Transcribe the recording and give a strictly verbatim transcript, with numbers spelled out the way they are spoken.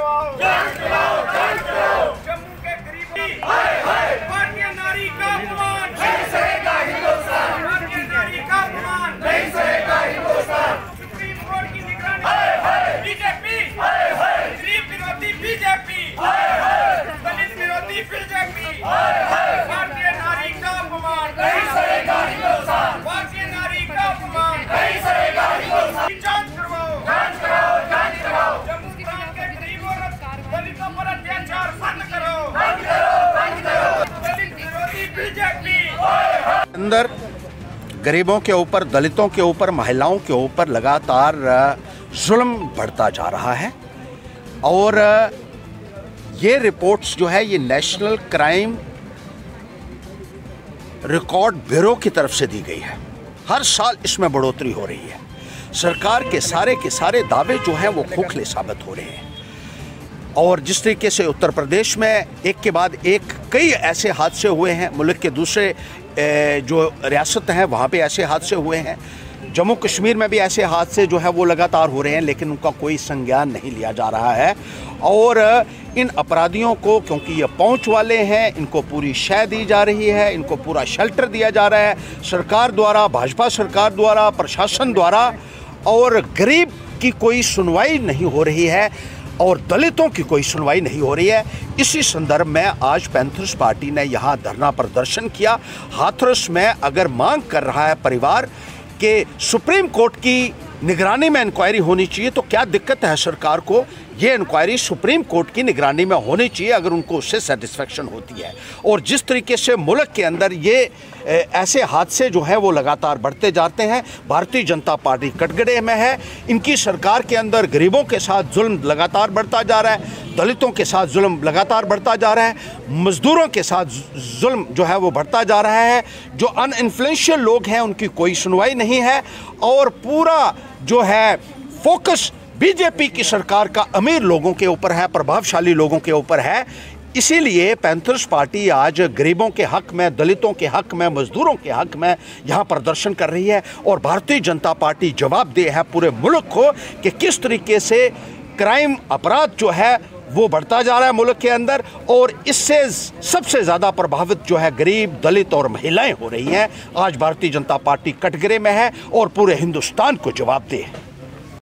करवाओ, जांच कराओ, जांच कराओ। जम्मू के गरीबों भारतीय नारी का अपमान नहीं सहेगा हिंदुस्तान, भारतीय नारी का अपमान नहीं सहेगा हिंदुस्तान। सुप्रीम कोर्ट की निगरानी बीजेपी, गरीब विरोधी बीजेपी, दलित विरोधी बीजेपी, भारतीय नारी का अपमान नहीं सहेगा हिंदुस्तान, भारतीय नारी का अपमान नहीं सहेगा हिंदुस्तान। जांच करवाओ, जांच कराओ, जांच कराओ। जम्मू प्रांत के गरीबों और दलितों पर अत्याचार बंद करो, बंद करो, बंद करो। दलित विरोधी बीजेपी अंदर गरीबों के ऊपर, दलितों के ऊपर, महिलाओं के ऊपर लगातार जुल्म बढ़ता जा रहा है और ये रिपोर्ट्स जो है ये नेशनल क्राइम रिकॉर्ड ब्यूरो की तरफ से दी गई है। हर साल इसमें बढ़ोतरी हो रही है। सरकार के सारे के सारे दावे जो हैं वो खोखले साबित हो रहे हैं और जिस तरीके से उत्तर प्रदेश में एक के बाद एक कई ऐसे हादसे हुए हैं, मुल्क के दूसरे जो रियासत हैं वहाँ पे ऐसे हादसे हुए हैं, जम्मू कश्मीर में भी ऐसे हादसे जो है वो लगातार हो रहे हैं, लेकिन उनका कोई संज्ञान नहीं लिया जा रहा है। और इन अपराधियों को, क्योंकि ये पहुंच वाले हैं, इनको पूरी शय दी जा रही है, इनको पूरा शेल्टर दिया जा रहा है सरकार द्वारा, भाजपा सरकार द्वारा, प्रशासन द्वारा, और गरीब की कोई सुनवाई नहीं हो रही है और दलितों की कोई सुनवाई नहीं हो रही है। इसी संदर्भ में आज पैंथर्स पार्टी ने यहाँ धरना प्रदर्शन किया। हाथरस में अगर मांग कर रहा है परिवार कि सुप्रीम कोर्ट की निगरानी में इंक्वायरी होनी चाहिए, तो क्या दिक्कत है सरकार को? ये इंक्वायरी सुप्रीम कोर्ट की निगरानी में होनी चाहिए अगर उनको उससे सेटिस्फेक्शन होती है। और जिस तरीके से मुल्क के अंदर ये ऐसे हादसे जो हैं वो लगातार बढ़ते जाते हैं, भारतीय जनता पार्टी कटघरे में है। इनकी सरकार के अंदर गरीबों के साथ जुल्म लगातार बढ़ता जा रहा है, दलितों के साथ जुल्म लगातार बढ़ता जा रहा है, मजदूरों के साथ जुल्म जो है वो बढ़ता जा रहा है। जो अनइन्फ्लुएंशियल लोग हैं उनकी कोई सुनवाई नहीं है और पूरा जो है फोकस बीजेपी की सरकार का अमीर लोगों के ऊपर है, प्रभावशाली लोगों के ऊपर है। इसीलिए पैंथर्स पार्टी आज गरीबों के हक में, दलितों के हक में, मजदूरों के हक में यहाँ प्रदर्शन कर रही है और भारतीय जनता पार्टी जवाबदेह है पूरे मुल्क को कि किस तरीके से क्राइम, अपराध जो है वो बढ़ता जा रहा है मुल्क के अंदर और इससे सबसे ज़्यादा प्रभावित जो है गरीब, दलित और महिलाएं हो रही हैं। आज भारतीय जनता पार्टी कटघरे में है और पूरे हिंदुस्तान को जवाबदेह है।